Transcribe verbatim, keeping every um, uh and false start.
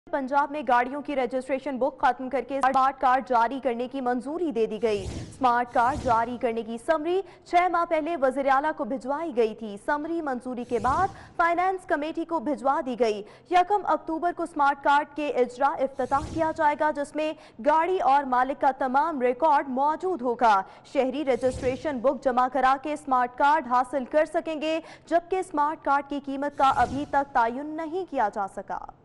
पंजाब में गाड़ियों की रजिस्ट्रेशन बुक खत्म करके स्मार्ट कार्ड जारी करने की मंजूरी दे दी गई। स्मार्ट कार्ड जारी करने की समरी छह माह पहले वज़ीर आला को भिजवाई गई थी। समरी मंजूरी के बाद फाइनेंस कमेटी को भिजवा दी गई। यकम अक्टूबर को स्मार्ट कार्ड के इजरा इफ्तिताह किया जाएगा, जिसमें गाड़ी और मालिक का तमाम रिकॉर्ड मौजूद होगा। शहरी रजिस्ट्रेशन बुक जमा करा के स्मार्ट कार्ड हासिल कर सकेंगे, जबकि स्मार्ट कार्ड की कीमत का अभी तक तयन नहीं किया जा सका।